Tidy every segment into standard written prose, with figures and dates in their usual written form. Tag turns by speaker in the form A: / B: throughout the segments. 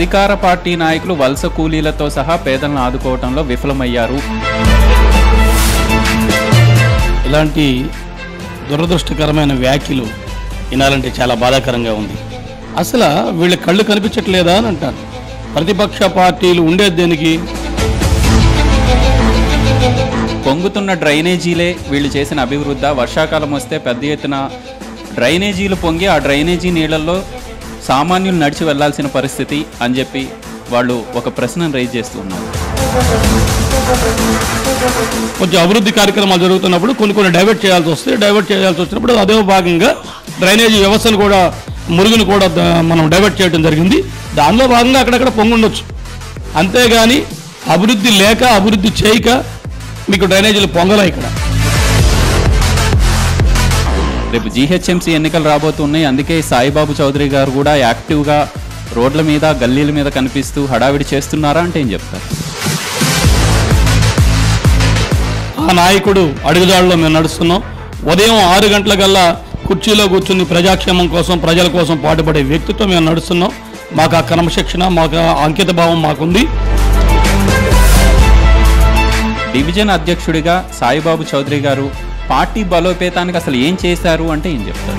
A: అధికార పార్టీ నాయకులు వలస కూలీలతో సహా పేదలను ఆదుకోవడంలో విఫలమయ్యారు.
B: ఇలాంటి దురదృష్టకరమైన వ్యాఖ్యలు వినాలంటే చాలా బాధాకరంగా ఉంది. అసలు వీళ్ళ కళ్ళు కనిపించట్లేదా అని అంటారు. ప్రతిపక్ష పార్టీలు ఉండేది దేనికి?
A: పొంగుతున్న డ్రైనేజీలే వీళ్ళు చేసిన అభివృద్ధి. వర్షాకాలం వస్తే పెద్ద ఎత్తున డ్రైనేజీలు పొంగి ఆ డ్రైనేజీ నీళ్లలో సామాన్యులు నడిచి వెళ్లాల్సిన పరిస్థితి అని చెప్పి వాళ్ళు ఒక ప్రశ్నను రైజ్ చేస్తూ ఉన్నారు.
B: కొంచెం అభివృద్ధి కార్యక్రమాలు జరుగుతున్నప్పుడు కొన్ని డైవర్ట్ చేయాల్సి వస్తే, డైవర్ట్ చేయాల్సి వచ్చినప్పుడు అదే భాగంగా డ్రైనేజీ వ్యవస్థను కూడా, మురుగును కూడా మనం డైవర్ట్ చేయడం జరిగింది. దానిలో భాగంగా అక్కడక్కడ పొంగుండొచ్చు. అంతేగాని అభివృద్ధి లేక, అభివృద్ధి చేయక మీకు డ్రైనేజీలు పొంగలా. ఇక్కడ
A: రేపు జీహెచ్ఎంసీ ఎన్నికలు రాబోతున్నాయి. అందుకే సాయిబాబు చౌదరి గారు కూడా యాక్టివ్గా రోడ్ల మీద, గల్లీల మీద కనిపిస్తూ హడావిడి చేస్తున్నారా అంటే ఏం చెప్తారు?
B: ఆ నాయకుడు అడుగుజాడలో మేము నడుస్తున్నాం. ఉదయం 6 గంటలకల్లా కుర్చీలో కూర్చుని ప్రజాక్షేమం కోసం, ప్రజల కోసం పాటుపడే వ్యక్తితో మేము నడుస్తున్నాం. మాకు ఆ క్రమశిక్షణ, మాకు అంకిత భావం మాకుంది.
A: డివిజన్ అధ్యక్షుడిగా సాయిబాబు చౌదరి గారు పార్టీ బలోపేతానికి అసలు ఏం చేశారు అంటే ఏం చెప్తారు?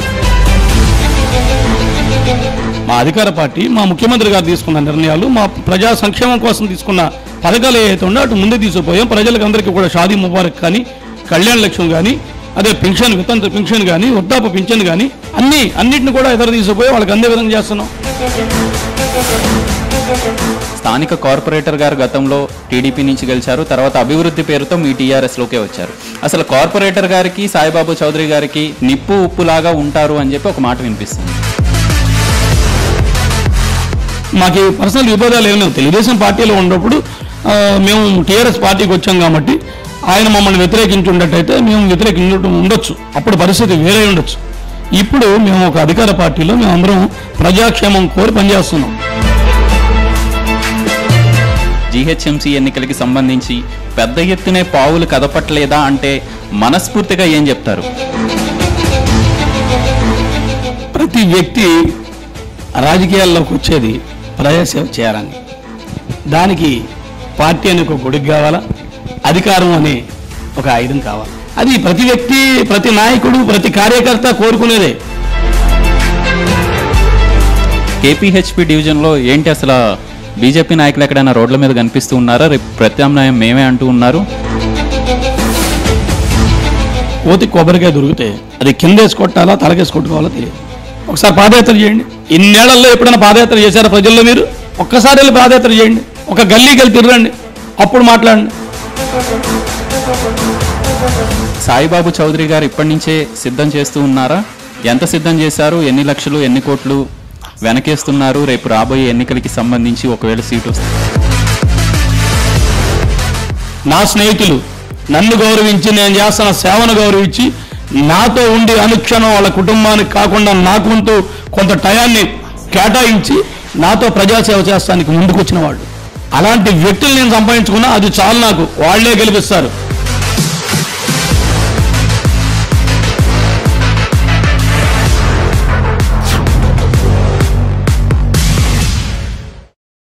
B: మా అధికార పార్టీ, మా ముఖ్యమంత్రి గారు తీసుకున్న నిర్ణయాలు, మా ప్రజా సంక్షేమం కోసం తీసుకున్న పథకాలు ఏవైతే ఉన్నా అటు ముందే తీసుకుపోయాం. ప్రజలకు అందరికీ కూడా షాదీ ముబారక్ కానీ, కళ్యాణ లక్ష్యం కానీ, అదే పెన్షన్, వితంతు పెన్షన్ కానీ, వృద్ధాప్య పెన్షన్ కానీ అన్నింటిని కూడా ఎదురు తీసుకుపోయి వాళ్ళకి అందే విధంగా చేస్తున్నాం.
A: స్థానిక కార్పొరేటర్ గారు గతంలో టీడీపీ నుంచి గెలిచారు. తర్వాత అభివృద్ధి పేరుతో మీ టీఆర్ఎస్లోకే వచ్చారు. అసలు కార్పొరేటర్ గారికి, సాయిబాబు చౌదరి గారికి నిప్పు ఉప్పులాగా ఉంటారు అని చెప్పి ఒక మాట వినిపిస్తుంది.
B: మాకు పర్సనల్ విభేదాలు ఏమి లేవు. తెలుగుదేశం పార్టీలో ఉన్నప్పుడు మేము టీఆర్ఎస్ పార్టీకి వచ్చాం కాబట్టి ఆయన మమ్మల్ని వ్యతిరేకించి ఉన్నట్టయితే మేము వ్యతిరేకించడం ఉండొచ్చు. అప్పుడు పరిస్థితి వేరే ఉండొచ్చు. ఇప్పుడు మేము ఒక అధికార పార్టీలో మేమందరం ప్రజాక్షేమం కోరి పనిచేస్తున్నాం.
A: జీహెచ్ఎంసీ ఎన్నికలకి సంబంధించి పెద్ద ఎత్తునే పావులు కదపట్లేదా అంటే మనస్ఫూర్తిగా ఏం చెప్తారు?
B: ప్రతి వ్యక్తి రాజకీయాల్లోకి వచ్చేది ప్రజాసేవ చేయాలని. దానికి పార్టీ అనే ఒక గొడుగు కావాలా, అధికారం అనే ఒక ఆయుధం కావాలి. అది ప్రతి వ్యక్తి, ప్రతి నాయకుడు, ప్రతి కార్యకర్త కోరుకునేదే.
A: కేపీహెచ్పీ డివిజన్లో ఏంటి అసలు బీజేపీ నాయకులు ఎక్కడైనా రోడ్ల మీద కనిపిస్తూ ఉన్నారా? రేపు ప్రత్యామ్నాయం మేమే అంటూ ఉన్నారు.
B: కోతి కొబ్బరికాయ దొరికితే అది కిందేసి కొట్టాలా, తలకేసి కొట్టుకోవాలో తెలియదు. ఒకసారి పాదయాత్ర చేయండి. ఇన్నేళ్లలో ఎప్పుడైనా పాదయాత్ర చేశారా ప్రజల్లో మీరు? ఒక్కసారి వెళ్ళి పాదయాత్ర చేయండి, ఒక గల్లీకి వెళ్ళి తిరగండి, అప్పుడు మాట్లాడండి.
A: సాయిబాబు చౌదరి గారు ఇప్పటి నుంచే సిద్ధం చేస్తూ ఉన్నారా? ఎంత సిద్ధం చేశారు? ఎన్ని లక్షలు, ఎన్ని కోట్లు వెనకేస్తున్నారు రేపు రాబోయే ఎన్నికలకి సంబంధించి ఒకవేళ సీటు వస్తే?
B: నా స్నేహితులు నన్ను గౌరవించి, నేను చేస్తున్న సేవను గౌరవించి, నాతో ఉండి అనుక్షణం వాళ్ళ కుటుంబానికి కాకుండా నాకుంటూ కొంత టయాన్ని కేటాయించి నాతో ప్రజాసేవ చేస్తానికి ముందుకు వచ్చిన వాళ్ళు, అలాంటి వ్యక్తులు నేను సంపాదించుకున్నా అది చాలు నాకు. వాళ్లే గెలిపిస్తారు.